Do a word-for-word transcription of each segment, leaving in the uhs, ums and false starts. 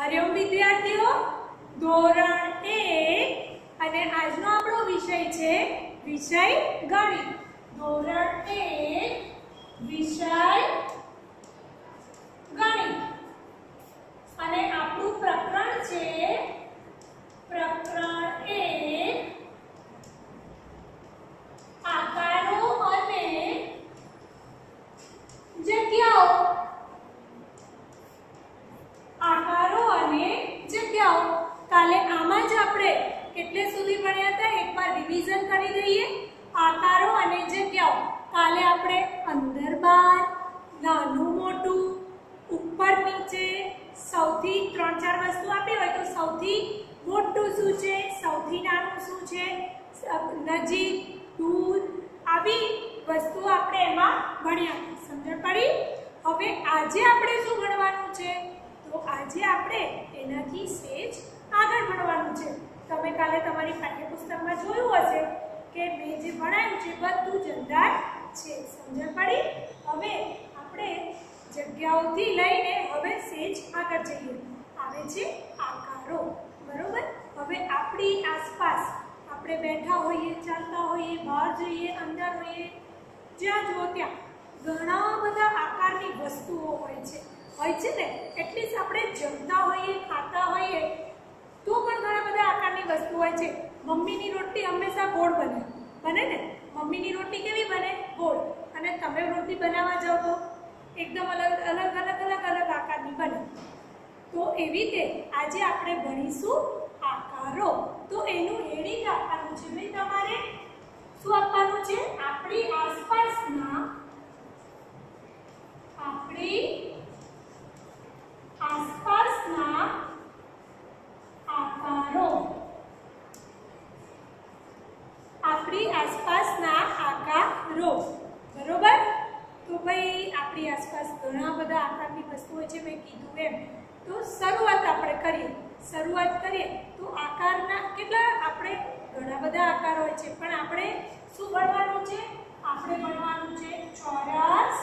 હરિઓમ વિદ્યાર્થીઓ, ધોરણ એક અને આજનો આપણો વિષય છે વિષય ગણિત. ધોરણ એક વિષય ગણિત અને આપણું પ્રકરણ છે પ્રકરણ એક આકારો અને જગ્યાઓ. આકારો અને જગ્યાઓ કાલે આમાં જ આપણે કેટલે સુધી ભણ્યા હતા એકવાર રિવિઝન કરી દઈએ. આકારો અને જગ્યાઓ કાલે આપણે અંદર બહાર, નાનું મોટું, ઉપર નીચે, સૌથી ત્રણ ચાર વસ્તુ આપી હોય તો સૌથી મોટું શું છે, સૌથી નાનું શું છે, નજીક, દૂર, આવી વસ્તુ આપણે એમાં ભણ્યા. સમજણ પડી? હવે આજે આપણે શું ભણવાનું છે? તો આજે આપણે એનાથી સેજ આગળ ભણવાનું છે. તમે કાલે તમારી પાઠ્યપુસ્તકમાં જોયું હશે કે મેં જે ભણાવ્યું છે બધું જ અંદર છે. સમજણ પડી? હવે આપણે જગ્યાઓથી લઈને હવે સેજ આગળ જઈએ. આવે છે આકારો. બરોબર? હવે આપણી આસપાસ આપણે બેઠા હોઈએ, ચાલતા હોઈએ, બહાર જઈએ, અંદર હોઈએ, જ્યાં જુઓ ત્યાં ઘણા બધા આકારની વસ્તુઓ હોય છે હોય છે ને. એટલીસ્ટ આપણે જમતા હોઈએ, ખાતા હોઈએ તો પણ ઘણા બધા આકારની વસ્તુ હોય છે. મમ્મીની રોટલી હંમેશા ગોળ બને બને ને. મમ્મીની રોટલી કેવી બને? ગોળ. અને તમે રોટલી બનાવવા જાઓ તો એકદમ અલગ અલગ અલગ અલગ અલગ આકારની બને. તો એવી રીતે આજે આપણે ભણીશું આકારો. તો એનું હેડિંગ આપવાનું છે ભાઈ તમારે. શું આપવાનું છે? આપણી આસપાસના આપણી આસપાસના આકારો. આપણી આસપાસના આકારો. બરોબર? તો ભાઈ આપણી આસપાસ ઘણા બધા આકારની વસ્તુઓ છે મેં કીધું એમ. તો શરૂઆત આપણે કરીએ. શરૂઆત કરીએ તો આકારના કેટલા આપણે ઘણા બધા આકાર હોય છે પણ આપણે શું ભણવાનું છે? આપણે ભણવાનું છે ચોરસ,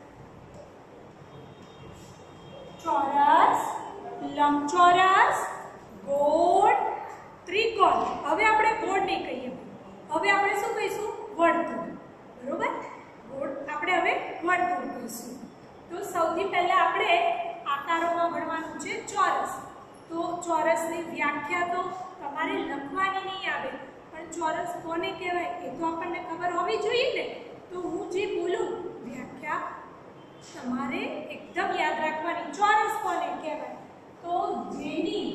ચોરસ, લંબચોરસ, ગોળ, ત્રિકોણ. હવે આપણે ગોળ નહીં કહીએ, હવે આપણે શું કહીશું? વર્તુળ. બરોબર? ગોળ આપણે હવે વર્તુળ કહીશું. તો સૌથી પહેલા આપણે આકારોમાં ભણવાનું છે ચોરસ. તો ચોરસની વ્યાખ્યા તો તમારે લખવાની નહીં આવે પણ ચોરસ કોને કહેવાય એ તો આપણને ખબર હોવી જોઈએ ને. તો હું જે બોલું વ્યાખ્યા તમારે એકદમ યાદ રાખવાની. ચોરસ કોને કહેવાય? તો જેની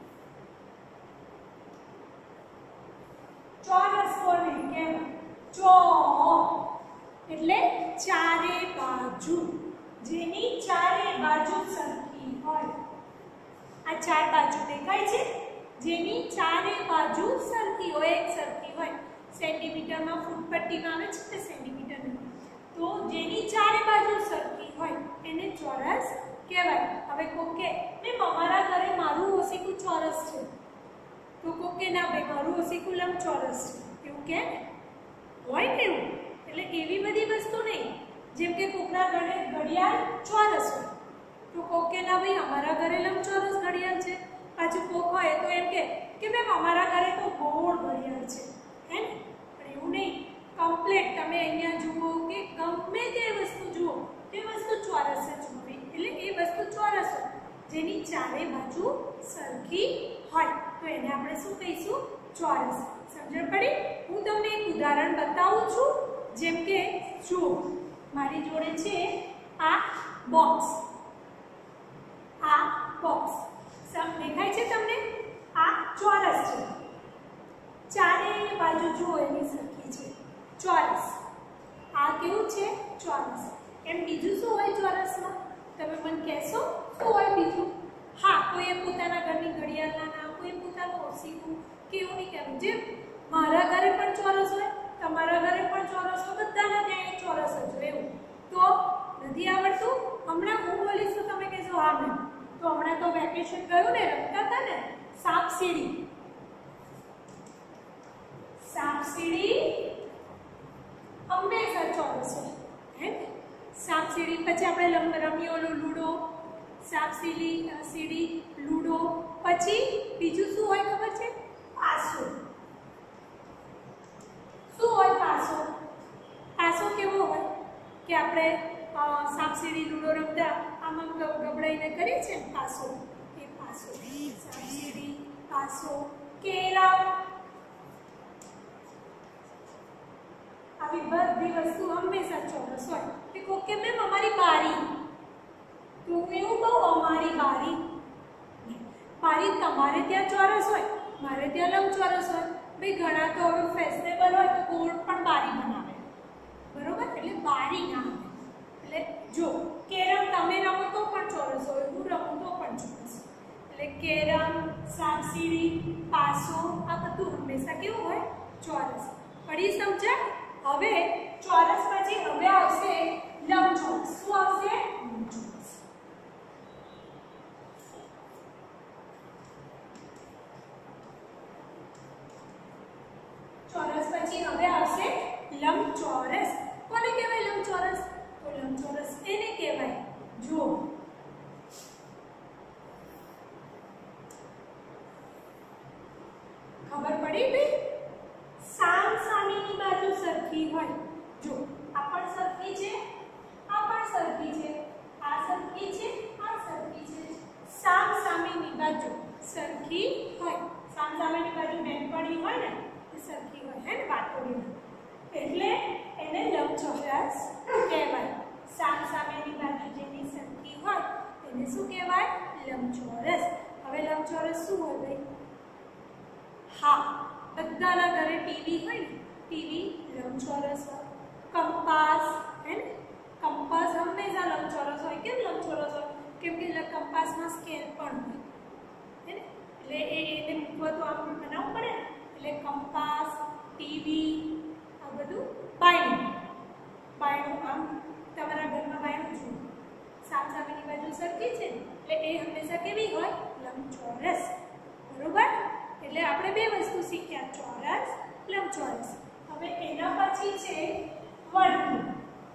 ચોરસ કોને કહેવાય? ચો એટલે ચારે બાજુ. જેની ચારે બાજુ સરખી હોય. આ ચાર બાજુ દેખાય છે? જેની ચારે બાજુ સરખી હોય, એક સરખી હોય. સેન્ટીમીટરમાં ફૂટ પટ્ટીમાં આવે છે ને સેન્ટીમીટરમાં. તો જેની ચારે બાજુ સરખી હોય એને ચોરસ કહેવાય. હવે કોક કે મેમ અમારા ઘરે મારું ઓસીકું ચોરસ છે. તો કોક કે ના ભાઈ મારું ઓસીકું લંબચોરસ છે. એવું કે હોય ને એવું. એટલે એવી બધી વસ્તુ નહીં. જેમ કે કોકના ઘરે ઘડિયાળ ચોરસ હોય તો કોક કે ના ભાઈ અમારા ઘરે લંબચોરસ ઘડિયાળ છે. પાછું કોક હોય તો એમ કે કે મેમ અમારા ઘરે તો ગોળ ઘડિયાળ છે. હે ને? પણ એવું નહીં. કમ્પ્લીટ તમે અહીંયા જુઓ કે ગમે તે વસ્તુ જુઓ તે વસ્તુ ચોરસ જ હોય. એટલે એ વસ્તુ ચોરસ હોય જેની ચારે બાજુ સરખી હોય તો એને આપણે શું કહીશું? ચોરસ. સમજણ પડી? હું તમને એક ઉદાહરણ બતાવું છું. જેમ કે જુઓ મારી જોડે છે આ બોક્સ. આ બોક્સ દેખાય છે તમને? આ ચોરસ છે. ચારે બાજુ જુઓ એની સરખી છે. ચોરસ. આ કેવું છે? ચોરસ. એમ બીજું શું હોય ચોરસમાં? તમે મને કહેશો શું હોય બીજું? હા, કોઈએ પોતાના ઘરની ઘડિયાળના નામ, કોઈ પોતાનું ઓસીકું કે એવું નહીં કહેવું. જેમ મારા ઘરે પણ ચોરસ હોય, તમારા ઘરે પણ ચોરસ હોય, બધાના ત્યાં ચોરસ જ હોય એવું. તો નથી આવડતું? હમણાં હું બોલીશ તો તમે કહેશો હા મેમ. તો હમણાં તો વેકેશન ગયું ને, રમતા હતા ને સાપ સીડી. સાપ સીડી હંમેશા ચોરસ હોય. હે ને? સાપ સીડી પછી આપણે રમી ઓલું લૂડો, સાપ સીડી સીડી લૂડો પછી બીજું શું હોય ખબર છે? પાસો. શું હોય પાસો? પાસો કેવો હોય કે આપણે સાપસીડી લૂડો રમતા આમ આમ ગબડાઈને કરીએ છીએ ને પાસો, એ પાસો. સાપસીડી, પાસો, કેરમ, આવી બધી વસ્તુ હંમેશા ચોરસ હોય. કે મેમ અમારી બારી, તો હું એવું કહું અમારી બારી. બારી તમારે ત્યાં ચોરસ હોય, મારે ત્યાં લંબચોરસ હોય. ભાઈ ઘણા તો હવે ફેશનેબલ હોય તો ગોળ પણ બારી બનાવે, બરોબર? એટલે બારી ના આવે. એટલે જો કેરમ તમે રમો તો પણ ચોરસ હોય, હું રમું તો પણ ચોરસ. એટલે કેરમ, સાપસીડી, પાસો આ બધું હંમેશા કેવું હોય? ચોરસ. પડી સમજણ? હવે ચોરસ પછી હવે આવશે લંબચોરસ. શું આવશે? લંબચોરસ. ચોરસ પછી હવે આવશે લંબચોરસ. કોને કહેવાય લંબચોરસ? તો લંબચોરસ એને કહેવાય જો ખબર પડી ભાઈ? સામ સામેની બાજુ સરખી હોય. જો આ પણ સરખી છે, આ પણ સરખી છે, આ સરખી છે, આ સરખી છે. સામ સામેની બાજુ સરખી હોય. સામ સામેની બાજુ બેનપણી હોય ને એ સરખી હોય, હે ને? વાતોડી. એટલે એને લંબચોરસ કહેવાય. સામ સામેની બાજુ જેની સરખી હોય એને શું કહેવાય? લંબચોરસ. હવે લંબચોરસ શું હોય ભાઈ? હા, બધાના ઘરે ટીવી હોય ને, ટીવી લંબચોરસ હોય. કંપાસ, હે ને? કંપાસ હંમેશા લંબચોરસ હોય. કેમ લંબચોરસ હોય? કેમ કે કંપાસમાં સ્કેલ પણ હોય, હે ને? એટલે એ એને મૂકવા તો આપણે બનાવવું પડે ને. એટલે કંપાસ, ટીવી આ બધું. બાયણું, બાયણું આમ તમારા ઘરમાં બાયણું છે, સામ સામેની બાજુ સરખી છે એટલે એ હંમેશા કેવી હોય? લંબચોરસ. બરોબર? એટલે આપણે બે વસ્તુ શીખ્યા, ચોરસ, લંબચોરસ. હવે એના પછી છે વર્તુળ.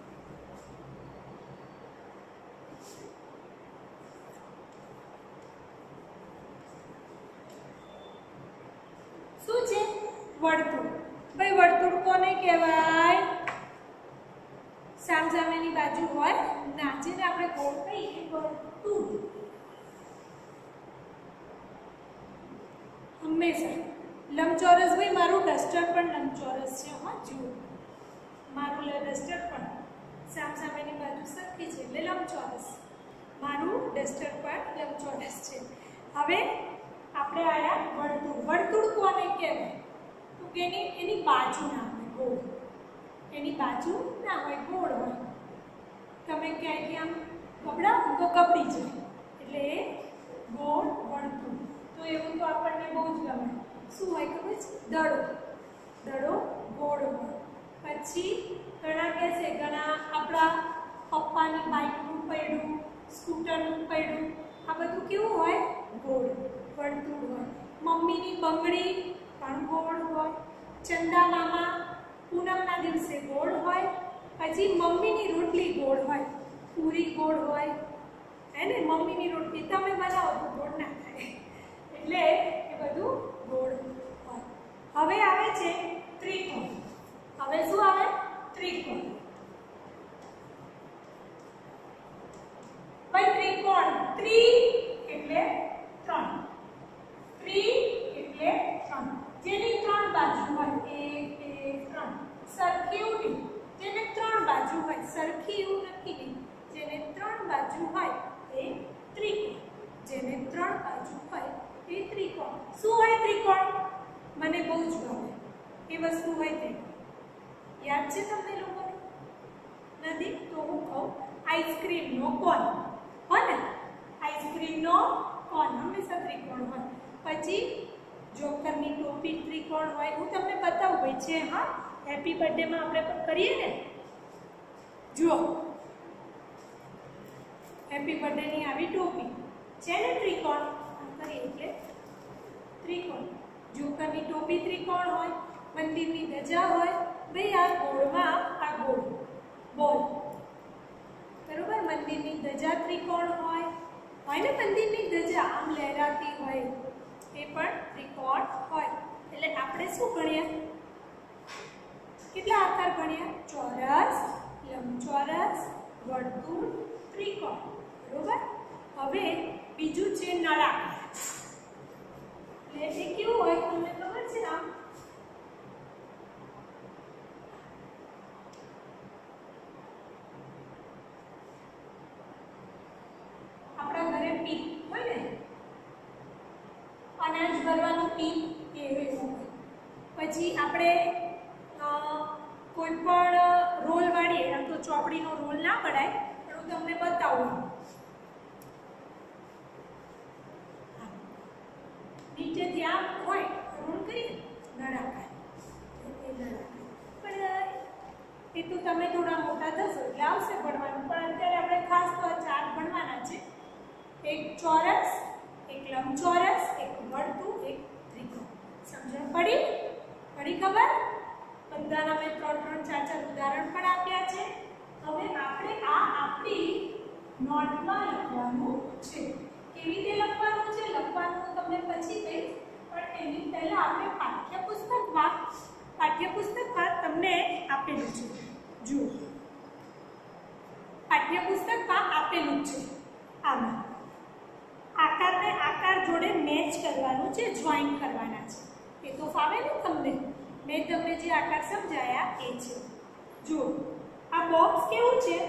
શું છે? વર્તુળ. ભાઈ વર્તુળ કોને કહેવાય? સામ સામેની બાજુ હોય ના, જેને આપણે ગોળ કહીએ વર્તુળ. હંમેશા લંબચોરસ. ભાઈ મારું ડસ્ટર પણ લંબચોરસ છે. હા જુઓ, મારું ડસ્ટર પણ સામ સામેની બાજુ સરખી છે એટલે લંબચોરસ. મારું ડસ્ટર પણ લંબચોરસ છે. હવે આપણે આયા વર્તુળ. વર્તુળ કોને કહેવાય? તો કે એની એની બાજુ ના હોય ગોળ. એની બાજુ ના હોય, ગોળ હોય. તમે ક્યાંયથી આમ ગબડાવો તો ગબડી જાય એટલે એ ગોળ વર્તુળ. તો એવું તો આપણને બહુ જ ગમે. શું હોય ખબર છે? દડો. દડો ગોળ હોય. પછી ઘણા કહેશે, ઘણા આપણા પપ્પાની બાઇકનું પૈડું, સ્કૂટરનું પૈડું, આ બધું કેવું હોય? ગોળ વર્તુળ હોય. મમ્મીની બંગડી પણ ગોળ હોય. ચંદા મામા પૂનમના દિવસે ગોળ હોય. પછી મમ્મીની રોટલી ગોળ હોય, પૂરી ગોળ હોય, હે ને? મમ્મીની રોટલી તમે બનાવો તો ગોળ ના થાય એટલે એ બધું ગોળ હોય. હવે આવે છે ત્રિકોણ. હવે શું આવે? ત્રિકોણ. ભાઈ ત્રિકોણ, ત્રિ એટલે ત્રણ, ત્રિ એટલે ત્રણ. જેની ત્રણ બાજુ હોય, એક બે ત્રણ. સરખી ઉડી, જેને ત્રણ બાજુ હોય. સરખી એવું નથી નહીં, જેને ત્રણ બાજુ હોય એ ત્રિકોણ. જેને ત્રણ બાજુ હોય એ ત્રિકોણ. શું હોય ત્રિકોણ? મને બહુ જ ગમે એ વસ્તુ હોય ત્રિકોણ. યાદ છે તમને લોકોને? નથી તો હું કહું, આઈસ્ક્રીમનો કોન હોય ને, આઈસ્ક્રીમનો કોન હંમેશા ત્રિકોણ હોય. પછી જોકરની ટોપી ત્રિકોણ હોય. હું તમને બતાવું ભાઈ છે. હા, હેપી બર્થડે માં આપણે પણ કરીએ ને. જુઓ, હેપી બર્થડે ની આવી ટોપી છે ને ત્રિકોણ. આમ કરીએ એટલે ત્રિકોણ. જોકરની ટોપી ત્રિકોણ હોય. મંદિરની ધજા હોય. ભાઈ આ ગોળમાં આ ગોળ બોલ, બરોબર? મંદિરની ધજા ત્રિકોણ હોય. હોય ને મંદિરની ધજા આમ લહેરાતી હોય, ત્રિકોણ હોય એટલે આપણે શું ગણ્યા? કેટલા આકાર ગણ્યા? ચોરસ, લંબચોરસ, વર્તુળ, ત્રિકોણ. બરોબર. હવે બીજું છે નળાકાર. એટલે એ કેવું હોય તમને ખબર છે? આમ આપણા ઘરે પીપ હોય ને, અનાજ ભરવાનું પીપ એવું હોય. પછી આપણે કોઈ પણ રોલ વાળીએ, આમ તો ચોપડીનો રોલ ના પડાય પણ હું તમને બતાવું. નીચેથી આમ હોય રોલ કરીએ નળાકાર, પણ એ તો તમે થોડા મોટા થશો એટલે આવશે ભણવાનું. પણ અત્યારે આપણે ખાસ તો ચાર ભણવાના છે. એક ચોરસ, એક લંબચોરસ, એક વર્તુળ, એક ત્રિકોણ. સમજણ પડી? પડી ખબર? બધાના મેં ત્રણ ત્રણ ચાર ચાર ઉદાહરણ પણ આપ્યા છે. હવે આપણે આ આપણી નોટમાં લખવાનું છે. કેવી રીતે લખવાનું છે? લખવાનું તમને પછી કહીશ, પણ એની પહેલા આપણે પાઠ્યપુસ્તકમાં પાઠ્યપુસ્તકમાં તમને આપેલું છે. જુઓ, પાઠ્યપુસ્તકમાં આપેલું છે. આમાં આકારને આકાર જોડે મેચ કરવાનું છે, જોઈન કરવાના છે. એ તો ફાવે ને તમને? મેં તમને જે આકાર સમજાયા એ છે. જુઓ, આ બોક્સ કેવું છે?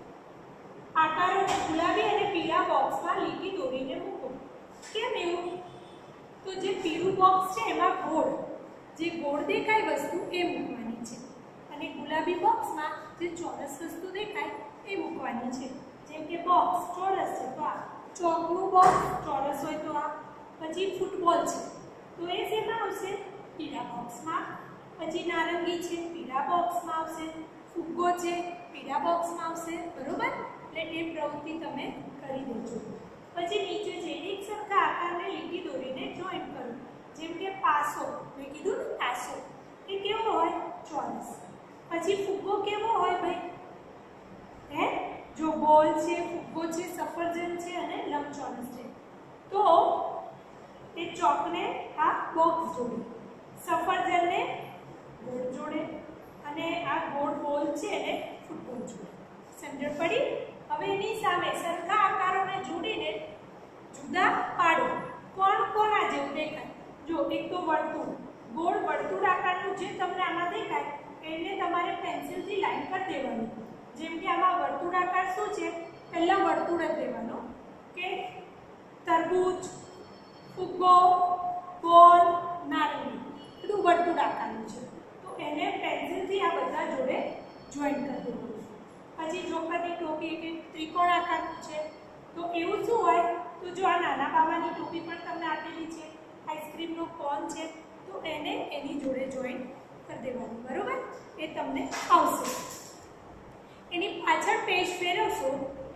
આકારોને ગુલાબી અને પીળા બોક્સમાં લીટી દોરીને મૂકો. કેમ એવું? તો જે પીળું બોક્સ છે એમાં ગોળ, જે ગોળ દેખાય વસ્તુ એ મૂકવાની છે, અને ગુલાબી બોક્સમાં જે ચોરસ વસ્તુ દેખાય એ મૂકવાની છે. જેમ કે બોક્સ ચોરસ છે તો આ ચોકનું બોક્સ ચોરસ હોય તો આ. પછી ફૂટબોલ છે તો એ શેમાં આવશે? પીળા બોક્સમાં. પછી નારંગી છે, પીળા બોક્સમાં આવશે. ફુગ્ગો છે, પીળા બોક્સમાં આવશે. બરોબર? એટલે એ પ્રવૃત્તિ તમે કરી દેજો. પછી નીચે છે એક સરખા આકારને લીટી દોરીને જોઈન કરો. જેમ કે પાસો, મેં કીધું ને પાસો, એ કેવો હોય? ચોરસ. પછી ફુગ્ગો કેવો હોય ભાઈ? હે, જો ગોળ છે, ફુગ્ગો છે, સફરજન છે અને લંબચોરસ છે તો એ ચોકને આ બોક્સ જોડે, સફરજનને ગોળ જોડે અને આ ગોળ બોલ છે એને ફૂટબોલ જોડે. સમજણ પડી? હવે એની સામે સરખા આકારોને જોડીને જુદા પાડો. કોણ કોણ આ જેવું દેખાય? જો એક તો વર્તુળ, ગોળ વર્તુળ આકારનું જે તમને આમાં દેખાય એને તમારે પેન્સિલથી લાઈન કરી દેવાની. જેમ કે આમાં વર્તુળ આકાર શું છે? પહેલા વર્તુળ જ લેવાનો કે તરબૂચ, ફુગ્ગો, ગોળ, નારંગી બધું વર્તુળ આકારનું છે તો એને પેન્સિલથી આ બધા જોડે જોઈન કરી દેવાનું. પછી જોકરની ટોપી કે ત્રિકોણ આકારનું છે તો એવું શું હોય? તો જો આ નાના બાવાની ટોપી પણ તમને આપેલી છે, આઈસ્ક્રીમનો કોન છે તો એને એની જોડે જોઈન કરી દેવાનું. બરોબર? એ તમને આવશે. એની પાછળ પેજ ફેરવશો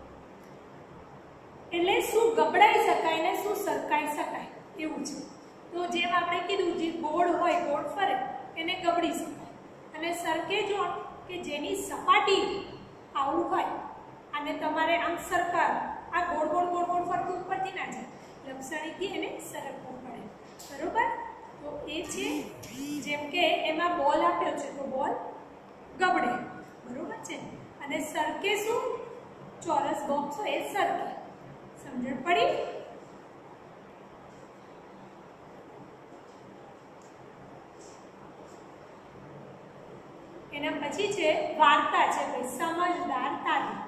એટલે શું ગબડાઈ શકાય ને શું સરકાઈ શકાય એવું છે. તો જેમ આપણે કીધું જે ગોળ હોય, ગોળ ફરે એને ગબડી શકાય, અને સરકે જો કે જેની સપાટી આવું હોય અને તમારે આમ સરકાર આ ગોળ ગોળ ગોળ ગોળ ફરતું ઉપરથી ના જાય, લપસણીથી એને સરકવું પડે. બરોબર? તો એ છે જેમ કે એમાં બોલ આપ્યો છે તો બોલ ગબડે. બરોબર છે? અને સરકે શું? ચોરસ બોક્સ હોય એ સરકે. સમજણ પડી? એના પછી છે વાર્તા છે ભાઈ, સમજદાર તારી.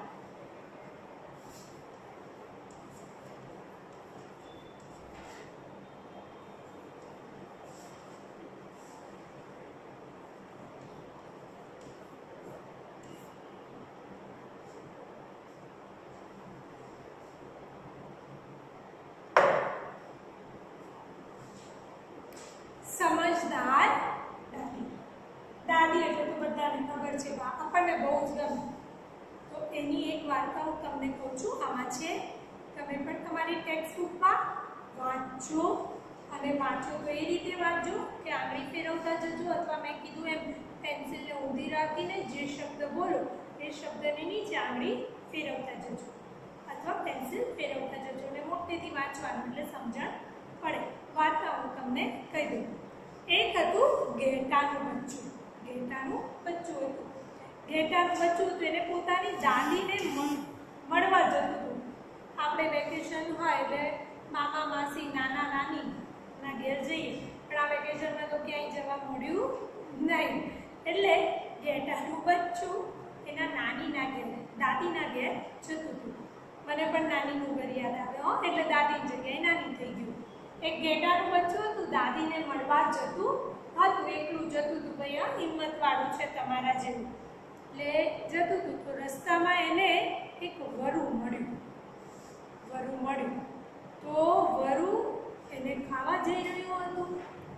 સમજદાર દાદી. દાદી એટલે તો બધાને ખબર છે, આપણને બહુ જ ગમે. તો એની એક વાર્તા હું તમને કહું છું. આમાં છે, તમે પણ તમારી ટેક્સ્ટ બુકમાં વાંચજો અને વાંચો તો એ રીતે વાંચજો કે આંગળી ફેરવતા જજો, અથવા મેં કીધું એમ પેન્સિલને ઊંધી રાખીને જે શબ્દ બોલો એ શબ્દની નીચે આંગળી ફેરવતા જજો, અથવા પેન્સિલ ફેરવતા જજો અને મોટેથી વાંચવાનું એટલે સમજણ પડે. વાર્તા હું તમને તમને કહી દઉં. એક હતું ઘેટાનું બચ્ચું. ઘેટાનું બચ્ચું હતું. ઘેટાનું બચ્ચું હતું એને પોતાની દાદીને મળવા જતું હતું. આપણે વેકેશન હોય એટલે મામા માસી નાના નાની ના ઘેર જઈએ, પણ આ વેકેશનમાં તો ક્યાંય જવા મળ્યું નહીં. એટલે ઘેટાનું બચ્ચું એના નાનીના ઘેર દાદીના ઘેર જતું હતું. મને પણ નાનીનું ઘર યાદ આવે હો, એટલે દાદીની જગ્યાએ નાની થઈ ગયું. એક ઘેટાનું બચ્ચું હતું, દાદીને મળવા જતું હતું. એકલું જતું હતું. ભાઈ આ હિંમતવાળું છે તમારા જેવું. એટલે જતું હતું તો રસ્તામાં એને એક વરુ મળ્યું. વરુ મળ્યું તો વરુ એને ખાવા જઈ રહ્યું હતું.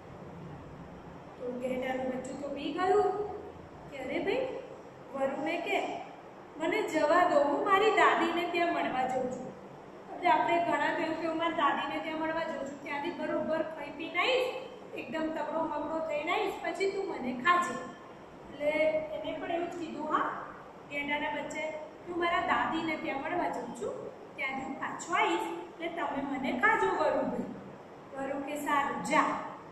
તો ઘેટાનું બચ્ચું તો બી ગયું કે અરે ભાઈ વરુને કે મને જવા દો, હું મારી દાદીને ત્યાં મળવા જઉં છું. એટલે આપણે ઘણા કહ્યું કે હું મારી દાદીને ત્યાં મળવા જઉં છું, ત્યાંથી બરોબર ખાઈ પીને આવીશ, એકદમ તગડો મગડો થઈને આવીશ, પછી તું મને ખાજે. એટલે એને પણ એવું જ કીધું, હા ઘેટાના બચ્ચે હું મારા દાદીને ત્યાં મળવા જઉં છું, ત્યાંથી હું પાછો આવીશ એટલે તમે મને ખાજો વરુભાઈ. વરુ કે સારું જા.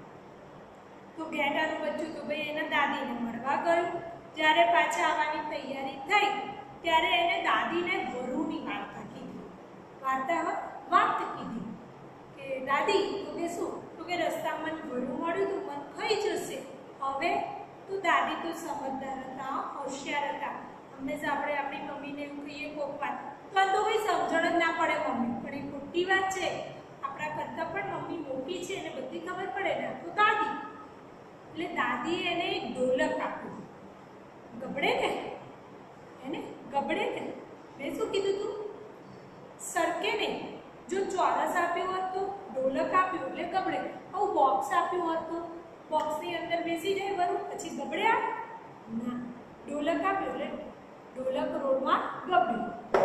તો ઘેટાનું બચ્ચું તો ભાઈ એના દાદીને મળવા ગયું. જ્યારે પાછા આવવાની તૈયારી થઈ ત્યારે એને દાદીને વરુની વાર્તા કીધી. વાર્તા વાત કીધી કે દાદી તો કે શું, તો કે રસ્તામાં વરુ મળ્યું તું, મન ખાઈ જશે. હવે તું દાદી તો સમજદાર હતા, હોશિયાર હતા. હંમેશા આપણે આપણી મમ્મીને એવું કહીએ કોક વાત તો તો કોઈ સમજણ જ ના પડે મમ્મી, પણ એ ખોટી વાત છે. આપણા કરતાં પણ મમ્મી મોટી છે એને બધી ખબર પડે ને, તો દાદી. એટલે દાદીએ એને એક ઢોલક આપ્યું. ગબડે ને એને ગબડે ને મેં શું કીધું તું, સરકે નહીં. જો ચોરસ આપ્યું હોત તો ઢોલક આપ્યું એટલે ગબડે. આવું બોક્સ આપ્યું હોત તો બોક્સની અંદર બેસી જાય વરુ, પછી ગબડ્યા ના. ઢોલક આપ્યું એટલે ઢોલક રોડમાં ગબ્યું.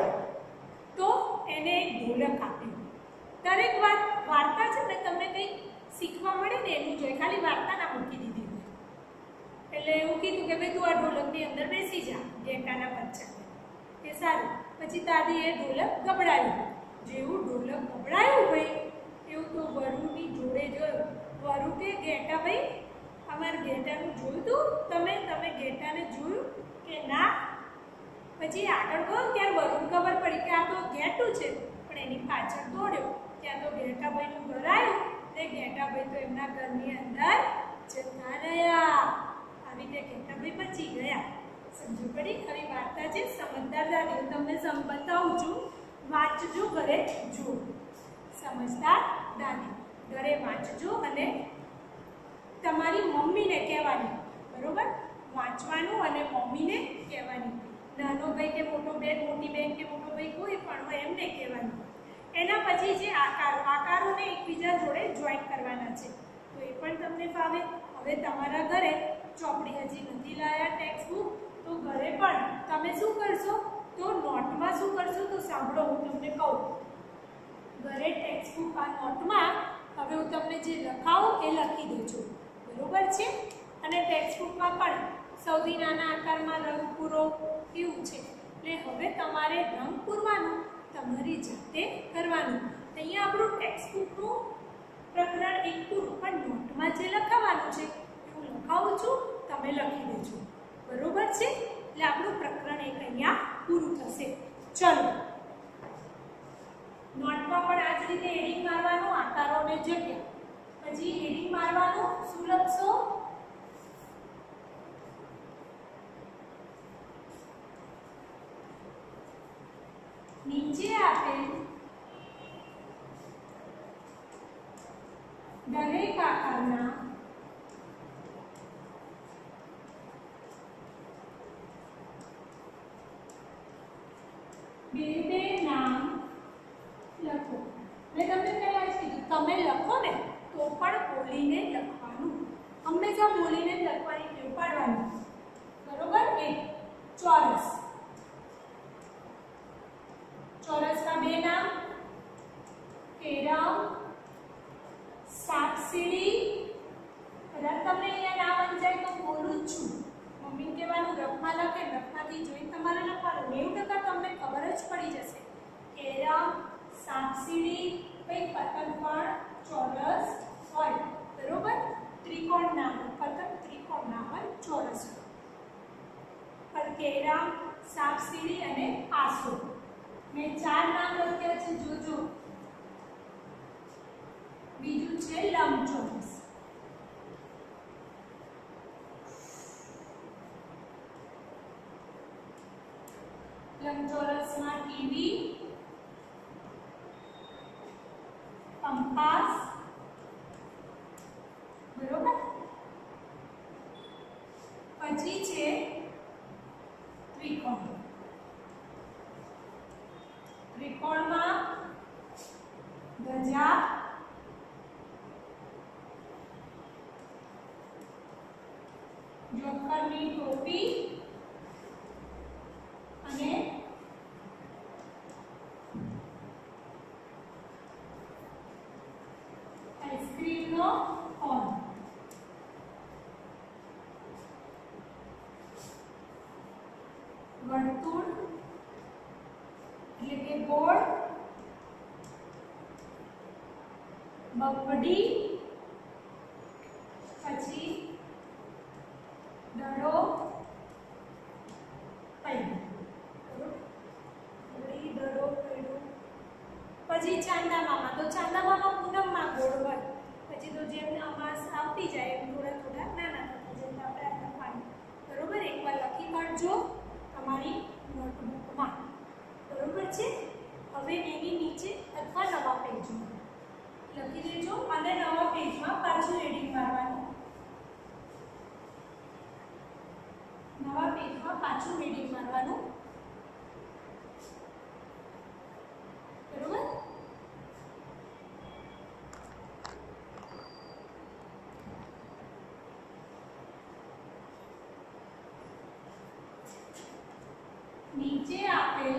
તો એને એક ઢોલક આપ્યું. દરેક વાત વાર્તા છે ને તમને કંઈક શીખવા મળે ને એનું જોઈએ, ખાલી વાર્તા ના મૂકી દીધી. એટલે એવું કીધું કે ભાઈ તું આ ઢોલકની અંદર બેસી જા ઘેટાના બચ્ચાને. કે સારું. પછી દાદીએ ઢોલક ગબડાયું. જેવું ઢોલક ગબડાયું ભાઈ એવું તો વરુની જોડે જોયું. વરુ કે ઘેટા ભાઈ અમારે ઘેટાનું જોયું તું તમે તમે ઘેટાને જોયું કે ના? પછી આગળ ગયો ત્યારે વરુને ખબર પડી કે આ તો ઘેટું છે, પણ એની પાછળ દોડ્યો ત્યાં તો ઘેટાભાઈનું ઘર આવ્યું. તે ઘેટાભાઈ તો એમના ઘરની અંદર જતા રહ્યા. આવી રીતે ઘેટાભાઈ બચી ગયા. સમજો પડી? આવી વાર્તા છે સમજદાર દાદી. હું તમને બતાવું છું, વાંચજો ઘરે જો. સમજદાર દાદી ઘરે વાંચજો અને તમારી મમ્મીને કહેવાની, બરોબર? વાંચવાનું અને મમ્મીને કહેવાની. નાનો ભાઈ કે મોટો બેન, મોટી બેન કે મોટો ભાઈ કોઈ પણ હોય એમને કહેવાનું. એના પછી જે આકારો આકારોને એકબીજા જોડે જોઈન કરવાના છે, તો એ પણ તમને ફાવે. હવે તમારા ઘરે ચોપડી હજી નથી લાયા ટેક્સ્ટ બુક, તો ઘરે પણ તમે શું કરશો, તો નોટમાં શું કરશો તો સાંભળો હું તમને કહું. ઘરે ટેક્સ્ટ બુક આ નોટમાં હવે હું તમને જે લખાવું એ લખી દેજો, બરોબર છે? અને ટેક્સ્ટ બુકમાં પણ સૌથી નાના આકારમાં રંગ પૂરો એવું છે. એટલે હવે તમારે રંગ પૂરવાનું તમારી જાતે કરવાનું. અહીંયા આપણું ટેક્સ્ટ બુકનું પ્રકરણ એક પૂરું, પણ નોટમાં જે લખાવાનું છે હું લખાવું છું, તમે લખી દેજો, બરોબર છે? એટલે આપણું પ્રકરણ એક અહીંયા પૂરું થશે. ચલો, નોટમાં પણ આ જ રીતે હેડિંગ મારવાનું, આકારોને જગ્યા. પછી હેડિંગ મારવાનું શું લખશો? નીચે આપેલ દરેક આકારના બે બે નામ લખો. મેં તમને પહેલા જ કીધું, તમે લખો ને તો પણ બોલીને લખવાનું. હંમેશા બોલીને લખવાની ટેવ પાડવાની, બરોબર? એક ચોરસ. ચોરસના બે નામ કેરમ, સાપસીડી. કદાચ તમને અહીંયા નામ અંજાય તો બોલું જ છું. મમ્મી કહેવાનું રફમાં લખે, રફમાંથી જોઈને તમારે લખવાનું. નેવું ટકા તમને ખબર જ પડી જશે. કેરમ, સાપસીડી, કંઈ પતંગ પણ ચોરસ હોય, બરોબર? સાપ સીડી અને આસો. મેં ચાર નામ લખ્યા છે જોજો. બીજું છે લંબચોરસ. લંબચોરસમાં ટીવી, કંપાસ, બરોબર. પછી છે ત્રિકોણ. ત્રિકોણમાં ધજા, જોકરની ટોપી અને આઈસ્ક્રીમનો કોન. વર્તુળ એટલે કે ગોળ, બગડી, પછી દડો, પૈડું. બગડી, દડો, પૈડું. પછી ચાંદા મામા. તો ચાંદા મામા પૂનમમાં ગોળ હોય, પછી તો જેમ અમાસ આવતી જાય એમ થોડા થોડા નાના થતા જેમ આપણે આ લખવાનું. બરોબર, એકવાર લખી કાઢજો તમારી નોટબુકમાં. બરોબર છે. હવે એની નીચે અથવા નવા પેજમાં લખી દેજો અને નવા પેજમાં પાછું હેડિંગ મારવાનું. નવા પેજમાં પાછું હેડિંગ મારવાનું. બરોબર. નીચે આપેલ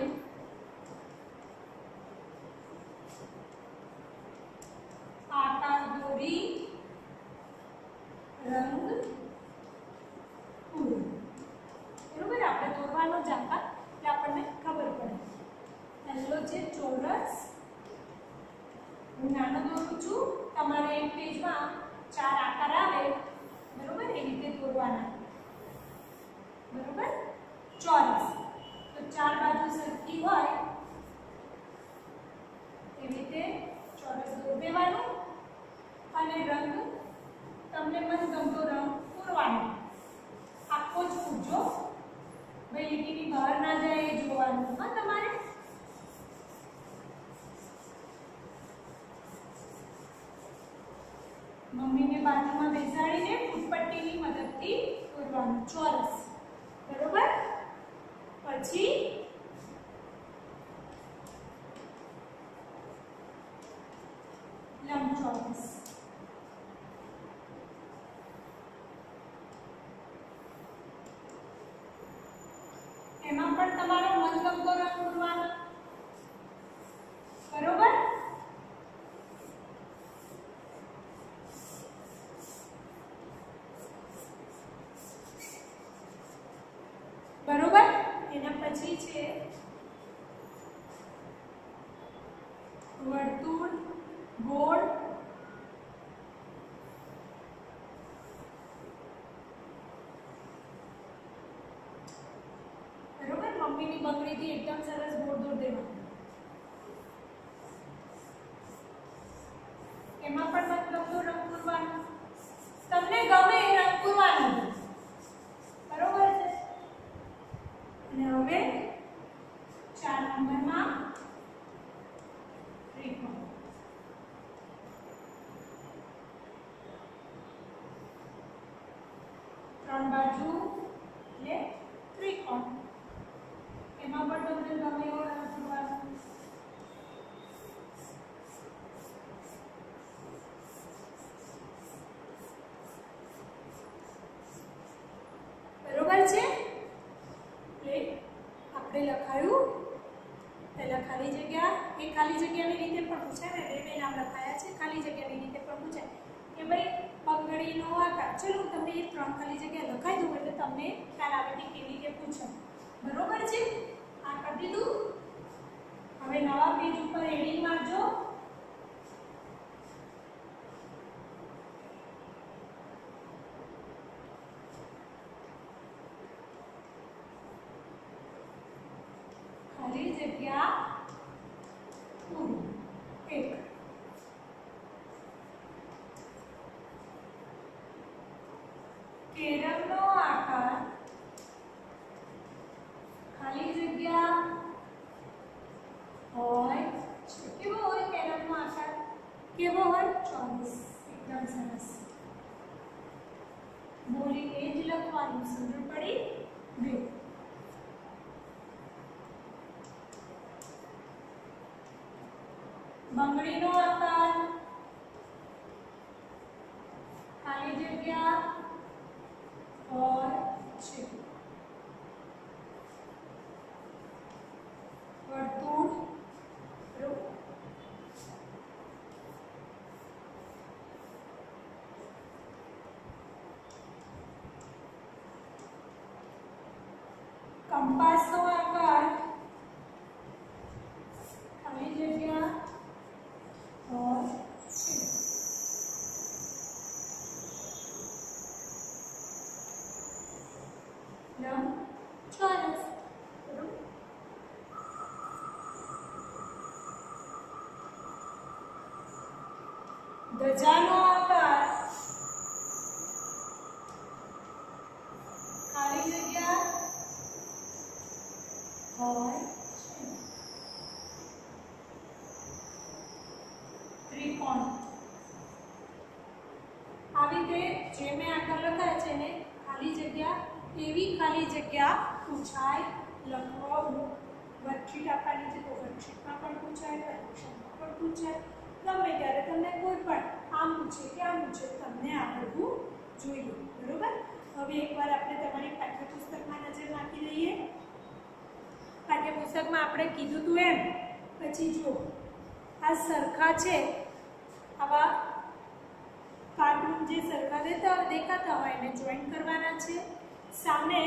આકાર દોરી રંગ પૂરો. બરોબર, આપણે દોરવાનો જ આકાર એટલે આપણને ખબર પડે. પહેલો છે ચોરસ. હું નાનો દોરું છું. તમારે એક પેજમાં ચાર આકાર આવે, બરોબર, એ રીતે દોરવાના. બરોબર. ચોરસ તો ચાર બાજુ સરખી હોય એવી રીતે ચોરસ દોરી દેવાનું અને રંગ તમને મનગમતો રંગ પૂરવાનો. આખો જ પૂરજો, ભાઈ લીટીની બહાર ના જાય એ જોવાનું. હા, તમારે મમ્મીને બાજુમાં બેસાડીને ફૂટપટ્ટીની મદદથી દોરવાનું ચોરસ. બરોબર. પછી લંબચોરસ. એમાં પણ તમારો મનગમતો રંગ પૂરવાનો. બરોબર. બરોબર. એના પછી છે વર્તુળ, ગોળ, બરોબર. મમ્મીની બંગડીથી એકદમ સરસ ગોળ દોર દેવાનું. એમાં પણ મતલબનો રંગ પૂરવાનો. તમને ગમે એ રંગ પૂરવાનો. બરોબર છે. અને હવે ચાર નંબરમાં ત્રિકોણ. ત્રણ બાજુ એટલે ત્રિકોણ. એમાં પણ તમને ગમે એવો રંગ પૂરવાનો. બરોબર છે. આપણે લખાયું પહેલા ખાલી જગ્યા. એ ખાલી જગ્યાની રીતે પણ પૂછાય ને, બે બે નામ લખાયા છે. ખાલી જગ્યાની રીતે પણ પૂછાય કે ભાઈ બંગડીનો આકાર. ચલો હું તમને એ ત્રણ ખાલી જગ્યા લખાઈ દઉં એટલે તમને ખ્યાલ આવે કે કેવી રીતે પૂછાય. બરોબર છે. આ કરી દીધું. હવે નવા પેજ ઉપર હેડિંગ મારજો. જગ્યા પૂરું એક. કેરમનો આકાર ખાલી જગ્યા હોય છે. કેવો હોય કેરમનો આકાર? કેવો હોય? ચોરસ. એકદમ સરસ. બોલી એ જ લખવાનું. સમજ પડી? બે. બંગડીનો આકાર ખાલી જગ્યા હોય છે. વર્તુળ રૂપ. કંપાસનો આકાર ખાલી જગ્યા હોય છે. લંબ ચોરસ. ધજાનો આકાર ખાલી જગ્યા હોય છે. ત્રિકોણ. આવી રીતે જે મેં આગળ લખાય છે ને ખાલી જગ્યા એવી ખાલી જગ્યા પૂછાય. લખવાનું વર્કશીટ આપવાની છે તો વર્કશીટમાં પણ પૂછાય, પરીક્ષામાં પણ પૂછાય. ગમે ત્યારે તમને કોઈ પણ આમ પૂછે કે આમ પૂછે તમને આવડવું જોઈએ. બરોબર. હવે એકવાર આપણે તમારી પાઠ્યપુસ્તકમાં નજર નાખી લઈએ. પાઠ્યપુસ્તકમાં આપણે કીધું હતું એમ પછી જો આ સરખા છે, આવા કાર્ટૂન જે સરખા દેતા દેખાતા હોય એને જોઈન કરવાના છે. સામે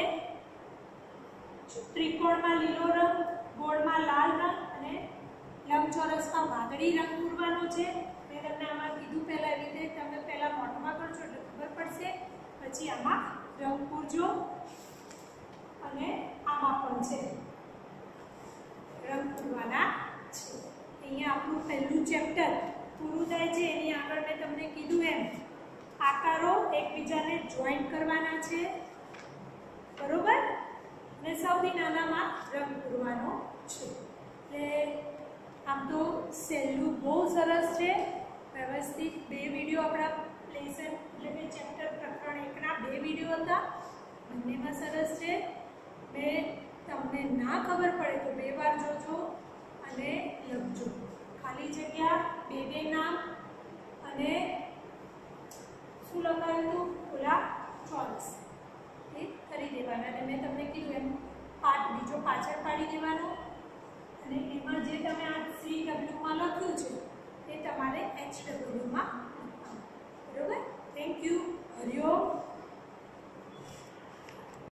ત્રિકોણમાં લીલો રંગ, ગોળમાં લાલ રંગ અને લંબચોરસમાં વાદળી રંગ પૂરવાનો છે. મેં તમને આમાં કીધું પહેલાં એવી રીતે તમે પહેલાં નોટમાં કરજો એટલે ખબર પડશે. પછી આમાં રંગ પૂરજો અને આમાં પણ છે રંગ પૂરવાના છે. અહીંયા આપણું પહેલું ચેપ્ટર પૂરું થાય છે. એની આગળ મેં તમને કીધું એમ આકારો એકબીજાને જોઈન્ટ કરવાના છે. બરોબર. અને સૌથી નાનામાં રંગ પૂરવાનો છે. એટલે આમ તો સહેલું બહુ સરસ છે. વ્યવસ્થિત બે વિડીયો આપણા લેસન એટલે કે ચેપ્ટર પ્રકરણ એકના બે વિડીયો હતા. બંનેમાં સરસ છે. મેં તમને ના ખબર પડે તો બે વાર જોજો અને લખજો. ખાલી જગ્યા બે બે નામ અને શું લખાયું હતું? ઓલા ચોરસ એ કરી દેવાના. અને મેં તમને કીધું એમ પાઠ બીજો પાછળ પાડી દેવાનો અને એમાં જે તમે આ